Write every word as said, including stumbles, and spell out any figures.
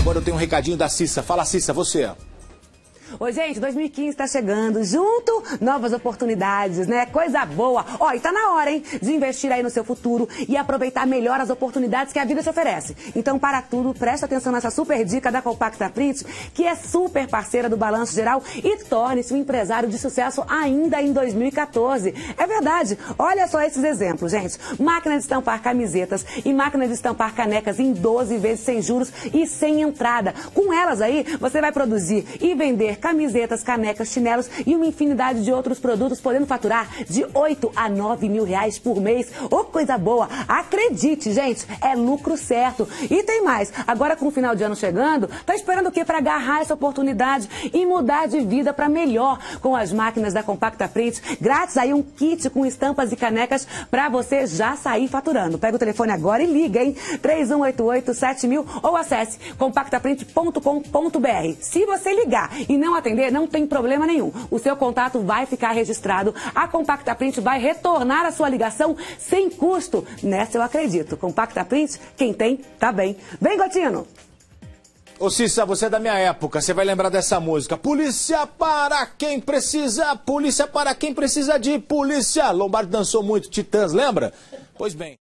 agora eu tenho um recadinho da Cissa. Fala, Cissa, você. Oi, gente, dois mil e quinze está chegando, junto, novas oportunidades, né? Coisa boa. Ó, e tá na hora, hein, de investir aí no seu futuro e aproveitar melhor as oportunidades que a vida te oferece. Então, para tudo, presta atenção nessa super dica da Compacta Print, que é super parceira do Balanço Geral e torne-se um empresário de sucesso ainda em dois mil e quatorze. É verdade. Olha só esses exemplos, gente. Máquina de estampar camisetas e máquina de estampar canecas em doze vezes sem juros e sem entrada. Com elas aí, você vai produzir e vender camisetas, canecas, chinelos e uma infinidade de outros produtos, podendo faturar de oito a nove mil reais por mês. Ô, coisa boa! Acredite, gente, é lucro certo. E tem mais, agora com o final de ano chegando, tá esperando o quê para agarrar essa oportunidade e mudar de vida para melhor com as máquinas da Compacta Print? Grátis aí um kit com estampas e canecas para você já sair faturando. Pega o telefone agora e liga, hein? três um oito oito sete mil ou acesse compacta print ponto com ponto br. Se você ligar e não atender, não tem problema nenhum. O seu contato vai ficar registrado. A Compacta Print vai retornar a sua ligação sem custo. Nessa eu acredito. Compacta Print, quem tem, tá bem. Vem, Gotino! Ô, Cissa, você é da minha época, você vai lembrar dessa música. Polícia para quem precisa, polícia para quem precisa de polícia. Lombardi dançou muito, Titãs, lembra? Pois bem.